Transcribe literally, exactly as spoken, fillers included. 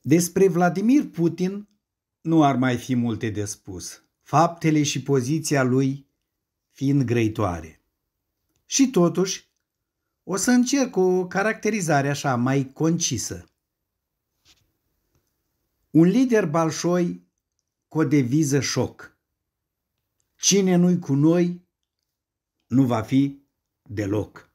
Despre Vladimir Putin nu ar mai fi multe de spus, faptele și poziția lui fiind grăitoare. Și totuși, o să încerc o caracterizare așa mai concisă. Un lider balșoi cu o deviză șoc. Cine nu-i cu noi, nu va fi deloc.